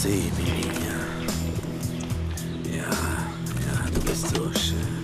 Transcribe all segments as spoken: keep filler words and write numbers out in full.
Merci, Miriam. Ja, ja, du bist so schön.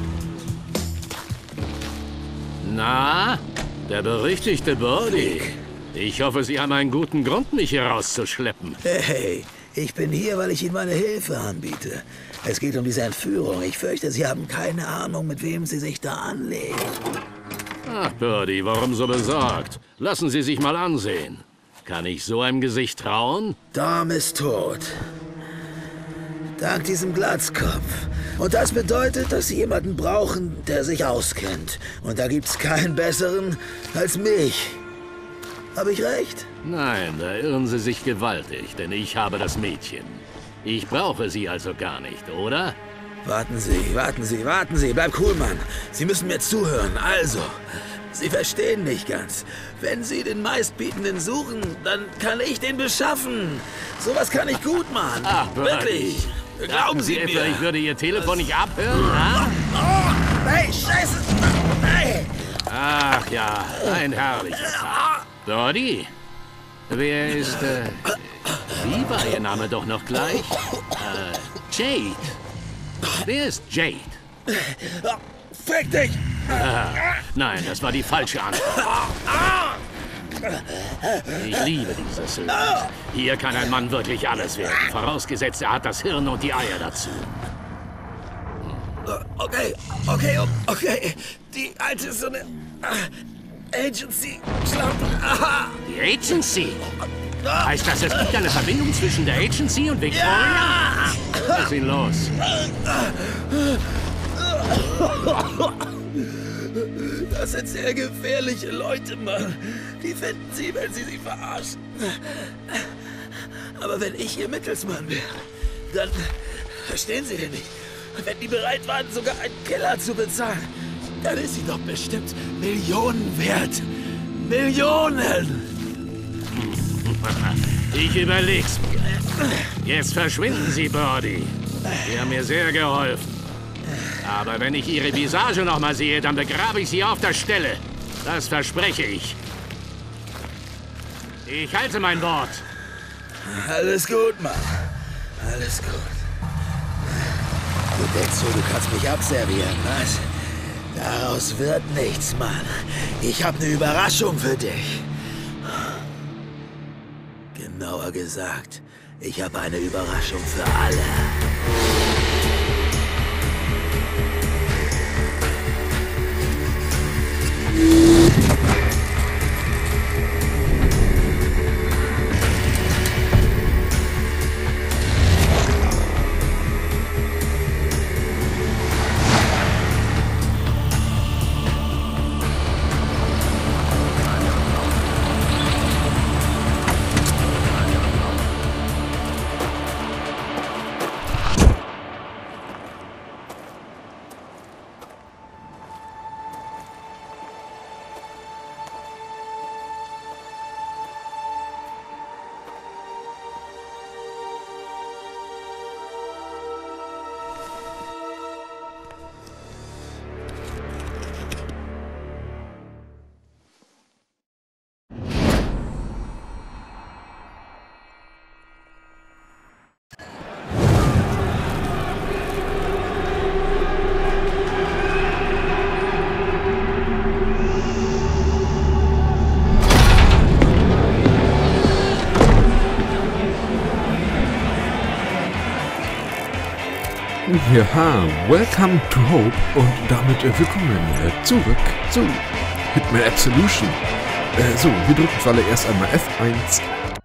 Na, der berüchtigte Birdie. Ich hoffe, Sie haben einen guten Grund, mich hier rauszuschleppen. Hey, ich bin hier, weil ich Ihnen meine Hilfe anbiete. Es geht um diese Entführung. Ich fürchte, Sie haben keine Ahnung, mit wem Sie sich da anlegen. Ach, Birdie, warum so besorgt? Lassen Sie sich mal ansehen. Kann ich so einem Gesicht trauen? Dom ist tot. Dank diesem Glatzkopf. Und das bedeutet, dass Sie jemanden brauchen, der sich auskennt. Und da gibt's keinen besseren als mich. Habe ich recht? Nein, da irren Sie sich gewaltig, denn ich habe das Mädchen. Ich brauche Sie also gar nicht, oder? Warten Sie, warten Sie, warten Sie. Bleib cool, Mann. Sie müssen mir zuhören. Also, Sie verstehen nicht ganz. Wenn Sie den Meistbietenden suchen, dann kann ich den beschaffen. Sowas kann ich gut machen. Ach, wirklich. Glauben Sie etwa, mir. ich würde Ihr Telefon nicht abhören, ha? Oh, hey, Scheiße. Hey. Ach ja, ein herrlicher Tag. Birdie, wer ist, äh, wie war Ihr Name doch noch gleich? Äh, Jade. Wer ist Jade? Fick dich! Ah, nein, das war die falsche Antwort. Ich liebe dieses Land. Hier kann ein Mann wirklich alles werden, vorausgesetzt er hat das Hirn und die Eier dazu. Okay, okay, okay. Die alte ist so eine äh, Agency-Schlampe. Aha. Die Agency? Heißt das, es gibt eine Verbindung zwischen der Agency und Victoria? Ja. Lass ihn los. Das sind sehr gefährliche Leute, Mann. Die finden sie, wenn sie sie verarschen. Aber wenn ich ihr Mittelsmann wäre, dann verstehen Sie denn nicht. Wenn die bereit waren, sogar einen Killer zu bezahlen, dann ist sie doch bestimmt Millionen wert. Millionen! Ich überleg's mir. Jetzt verschwinden Sie, Birdie. Sie haben mir sehr geholfen. Aber wenn ich Ihre Visage noch mal sehe, dann begrabe ich Sie auf der Stelle. Das verspreche ich. Ich halte mein Wort. Alles gut, Mann. Alles gut. Du denkst so, du kannst mich abservieren, was? Daraus wird nichts, Mann. Ich habe eine Überraschung für dich. Genauer gesagt, ich habe eine Überraschung für alle. Ja, welcome to Hope und damit äh, willkommen äh, zurück zu Hitman Absolution. Äh, so, wir drücken für alle erst einmal F eins.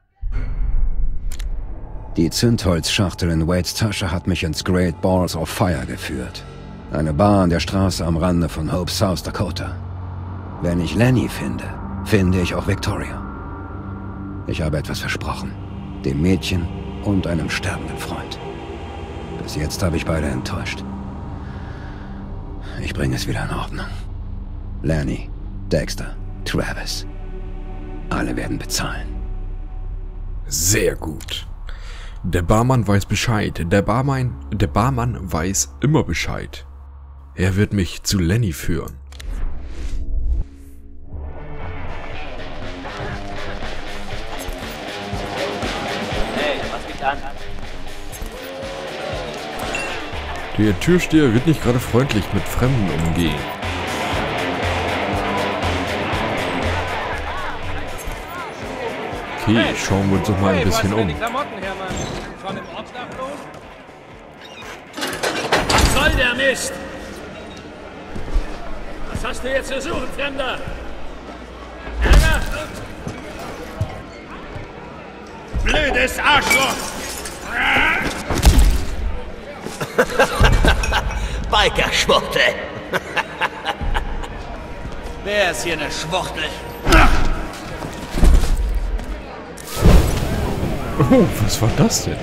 Die Zündholzschachtel in Wades Tasche hat mich ins Great Balls of Fire geführt. Eine Bar an der Straße am Rande von Hope, South Dakota. Wenn ich Lenny finde, finde ich auch Victoria. Ich habe etwas versprochen. Dem Mädchen und einem sterbenden Freund. Bis jetzt habe ich beide enttäuscht. Ich bringe es wieder in Ordnung. Lenny, Dexter, Travis. Alle werden bezahlen. Sehr gut. Der Barmann weiß Bescheid. Der Barmann, der Barmann weiß immer Bescheid. Er wird mich zu Lenny führen. Hey, was liegt an? Der Türsteher wird nicht gerade freundlich mit Fremden umgehen. Okay, schauen wir uns doch mal ein bisschen um. Was soll der Mist? Was hast du jetzt zu suchen, Fremder? Ärger? Blödes Arschloch! Biker-Schwuchtel. Wer ist hier eine Schwuchtel? Oh, was war das denn?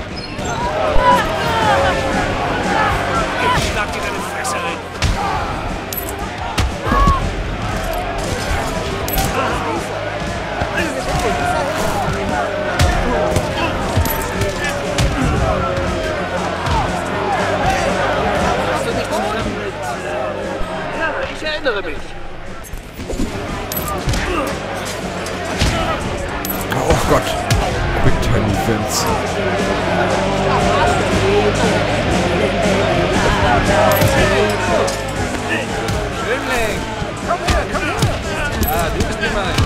Ich schlag dir deine Fresse rein. Hast du nicht verstanden? Ja, ich erinnere mich. Oh Gott. Quick Time Events. Schwindling! Komm her, komm her! Ah, du bist gemein.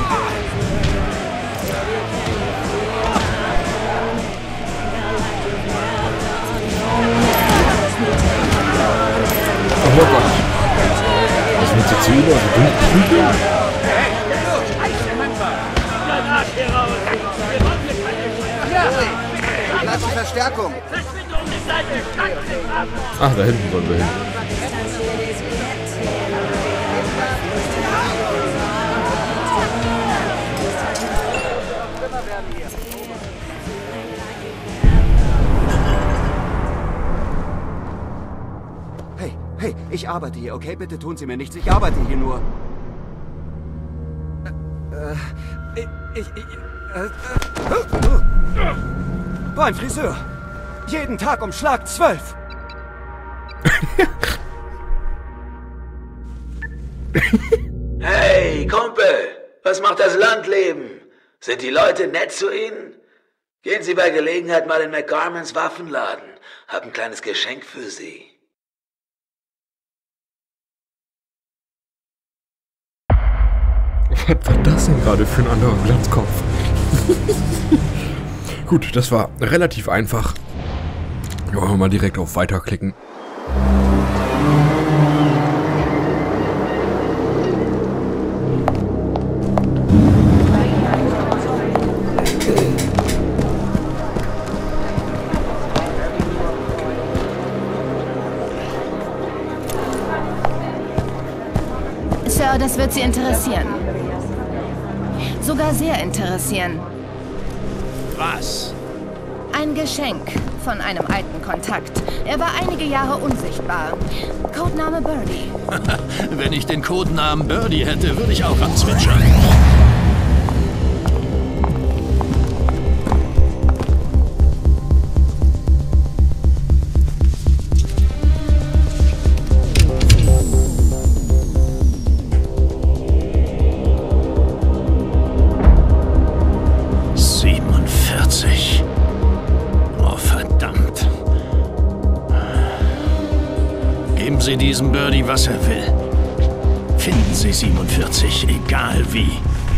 Oh Gott. Was wird jetzt hier überall so durchprügeln? Hey, du! Eichmann! Dein Arsch hier raus! Wir wollen hier keine Ja! Lass die Verstärkung! Verschwinde um die Seite! Schlag den ab! Ach, da hinten sollen wir hin. Hey, hey, ich arbeite hier, okay? Bitte tun Sie mir nichts. Ich arbeite hier nur. Äh, ich, ich, äh, äh, beim Friseur. Jeden Tag um Schlag zwölf. Hey, Kumpel, was macht das Landleben? Sind die Leute nett zu Ihnen? Gehen Sie bei Gelegenheit mal in McGarmans Waffenladen. Hab ein kleines Geschenk für Sie. Was war das denn gerade für ein anderer Glatzkopf? Gut, das war relativ einfach. Wollen wir mal direkt auf Weiter klicken. Sir, das wird Sie interessieren. Sogar sehr interessieren. Was? Ein Geschenk von einem alten Kontakt. Er war einige Jahre unsichtbar. Codename Birdie. Wenn ich den Codenamen Birdie hätte, würde ich auch anzwitschern. siebenundvierzig. Oh, verdammt. Geben Sie diesem Birdie, was er will. Finden Sie siebenundvierzig, egal wie.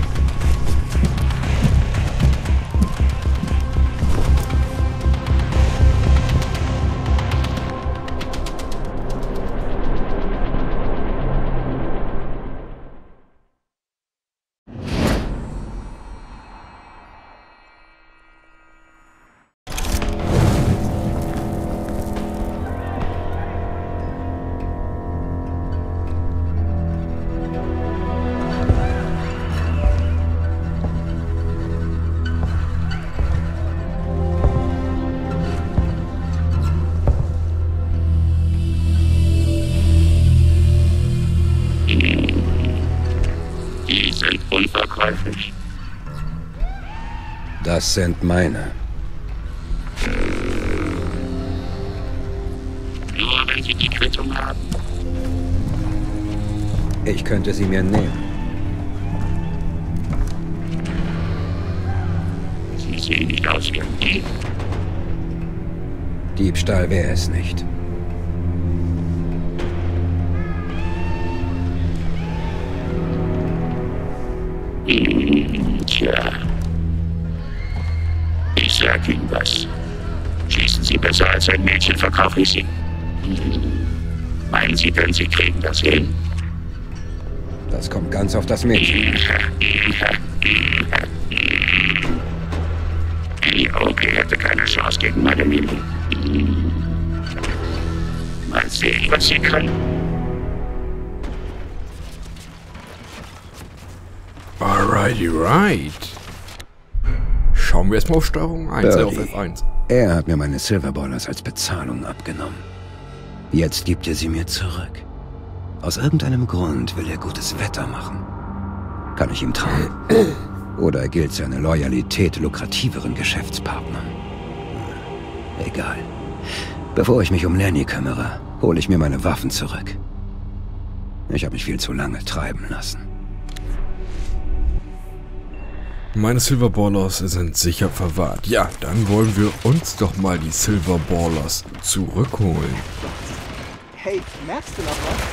Die sind unverkäuflich. Das sind meine. Nur wenn Sie die Quittung haben. Ich könnte sie mir nehmen. Sie sehen nicht aus wie ein Dieb. Diebstahl wäre es nicht. Hm, tja. Ich sag Ihnen was. Schießen Sie besser als ein Mädchen, verkaufe ich Sie. Hm. Meinen Sie denn, Sie kriegen das hin? Das kommt ganz auf das Mädchen. Die Onkel hätte keine Chance gegen meine Mimi. Mal sehen, was sie kann. Alrighty, right. Schauen wir erstmal auf Steuerung eins, äh, auf Birdie. F eins. Er hat mir meine Silverballers als Bezahlung abgenommen. Jetzt gibt er sie mir zurück. Aus irgendeinem Grund will er gutes Wetter machen. Kann ich ihm trauen? Oder gilt seine Loyalität lukrativeren Geschäftspartnern? Hm, egal. Bevor ich mich um Lenny kümmere, hole ich mir meine Waffen zurück. Ich habe mich viel zu lange treiben lassen. Meine Silverballers sind sicher verwahrt. Ja, dann wollen wir uns doch mal die Silverballers zurückholen. Hey, merkst du noch was?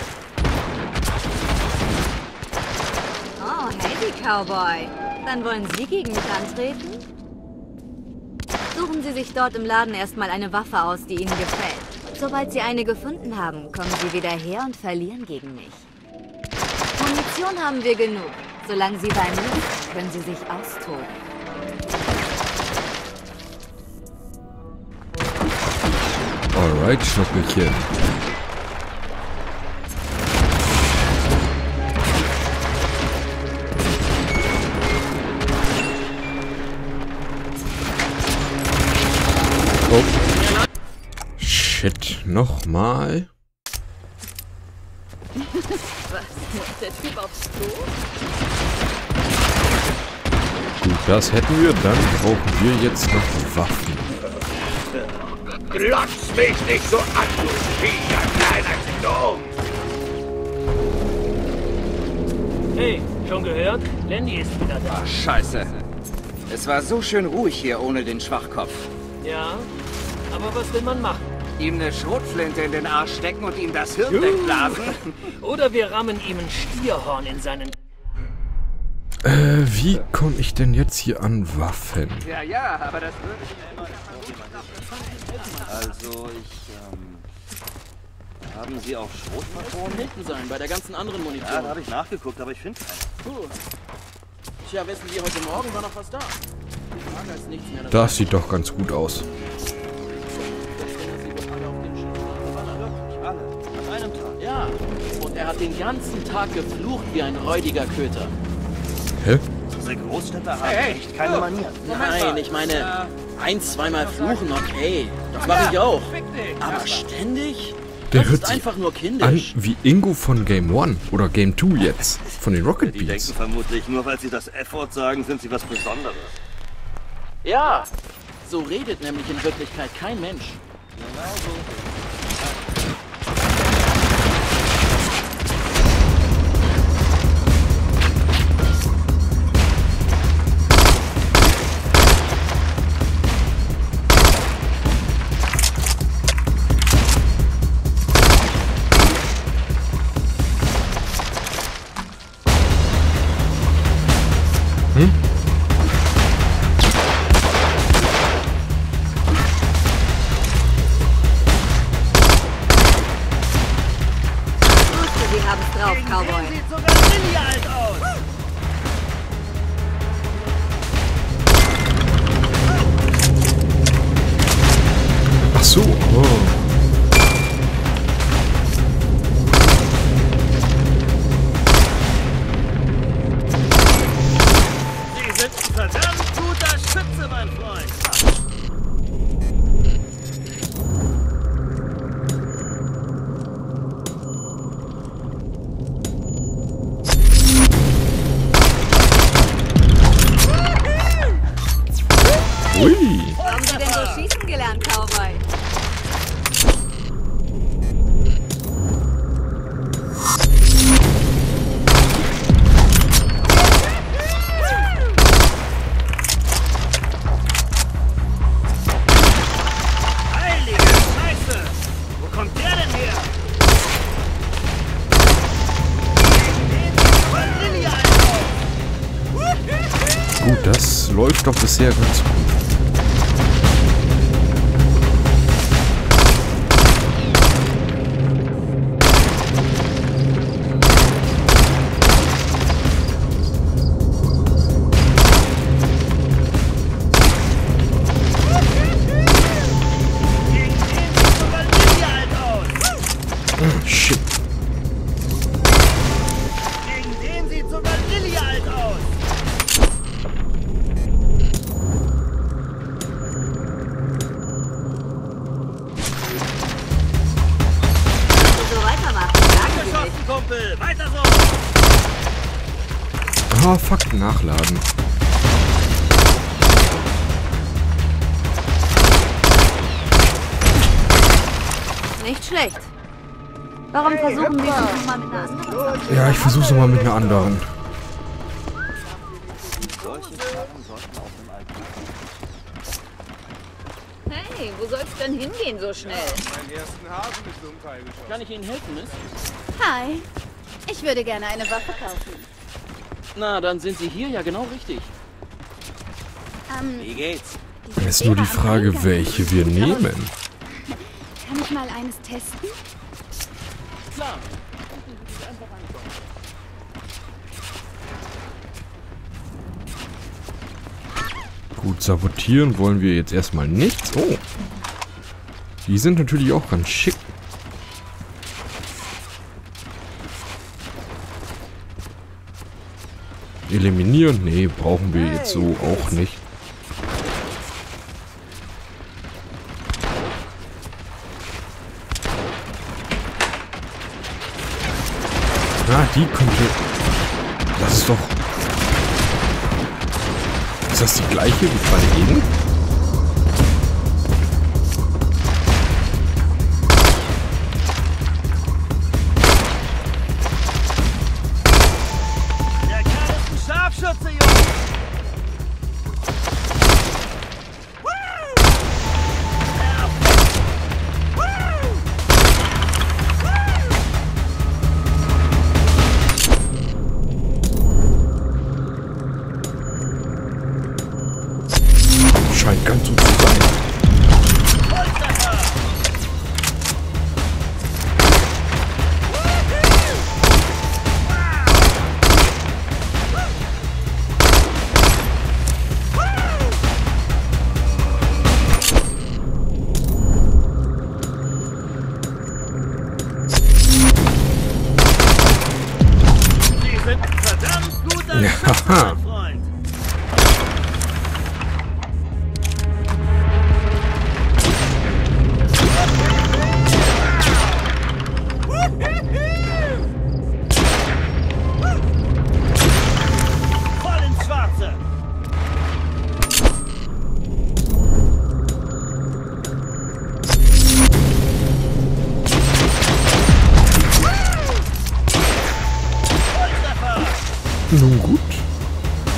Oh, hey, die Cowboy. Dann wollen Sie gegen mich antreten? Suchen Sie sich dort im Laden erstmal eine Waffe aus, die Ihnen gefällt. Sobald Sie eine gefunden haben, kommen Sie wieder her und verlieren gegen mich. Munition haben wir genug. Solange Sie bei mir sind, können Sie sich austoben. Alright, Schnuckelchen. Oh. Shit, nochmal. Was? Der Typ aufs Klo? Gut, das hätten wir. Dann brauchen wir jetzt noch Waffen. Glotz mich nicht so an, du Viecher, kleiner Gnome! Hey, schon gehört? Lenny ist wieder da. Ach, scheiße. Es war so schön ruhig hier ohne den Schwachkopf. Ja, aber was will man machen? Ihm eine Schrotflinte in den Arsch stecken und ihm das Hirn wegblasen? Oder wir rammen ihm ein Stierhorn in seinen... Äh, wie komme ich denn jetzt hier an Waffen? Ja, ja, aber das würde ich... Also, ich, ähm... Haben Sie auch Schrotpatronen? hinten sein, bei der ganzen anderen Munition. Ja, da habe ich nachgeguckt, aber ich finde keine. Puh. Tja, wissen Sie, heute Morgen war noch was da. Die Frage ist nichts mehr. Das sieht doch ganz gut aus. Alle. An einem Tag. Ja, und er hat den ganzen Tag geflucht wie ein räudiger Köter. Hä? Diese Großstädter haben Hey, hey, echt keine oh, Manieren. Nein, ich meine, ein, zweimal fluchen, okay. Das mache ich auch. Aber ständig? Der Das hört ist sich einfach nur an kindisch. wie Ingo von Game One oder Game Two jetzt. Von den Rocket Die Beans. denken vermutlich, nur weil sie das F-Wort sagen, sind sie was Besonderes. Ja, so redet nämlich in Wirklichkeit kein Mensch. Genau so. Sie haben's drauf, Cowboy. Sieht sogar Silly alt aus. Ach so, oh. Sie sind ein verdammt guter Schütze, mein Freund. Ui. Haben Sie denn so schießen gelernt, Cowboy? Heilige Scheiße! Wo kommt der denn her? Den sieht voll Silly alt aus. Gut, das läuft doch bisher ganz gut. Shit. Gegen den sieht sogar Lilly alt aus. So weitermachen. Geschossen, Kumpel. Weiter so. Ah, fuck, nachladen. Nicht schlecht. Warum versuchen wir es nochmal mit einer anderen? Ja, ich versuch's nochmal mit einer anderen. Hey, wo soll's denn hingehen so schnell? Kann ich Ihnen helfen, Miss? Hi. Ich würde gerne eine Waffe kaufen. Na, dann sind Sie hier ja genau richtig. Ähm, Wie geht's? Ist nur die Frage, welche wir nehmen. Kann ich mal eines testen? Klar. Gut, sabotieren wollen wir jetzt erstmal nichts. Oh. Die sind natürlich auch ganz schick. Eliminieren? Nee, brauchen wir jetzt so auch nicht. Ah, die könnte... Das ist doch... Ist das die gleiche wie bei eben? Der Kerl ist ein Scharfschütze, Junge. Scheint ganz so zu sein. Sie sind ein verdammt guter Ja, Schütze, haha. mein Freund. Voll ins Schwarze. Nun gut.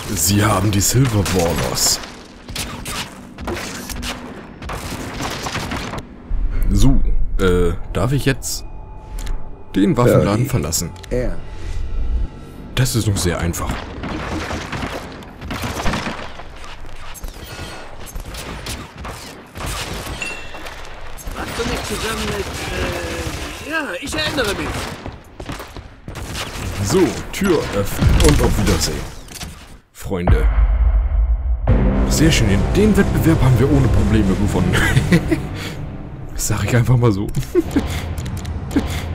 Sie haben die Silver Warlords. So, äh, darf ich jetzt den Waffenladen Birdie. verlassen? Ja. Das ist noch sehr einfach. Warst du nicht zusammen mit... Äh, ja, ich erinnere mich. So, Tür öffnen und auf Wiedersehen. Freunde. Sehr schön, den Wettbewerb haben wir ohne Probleme gewonnen. Das sage ich einfach mal so.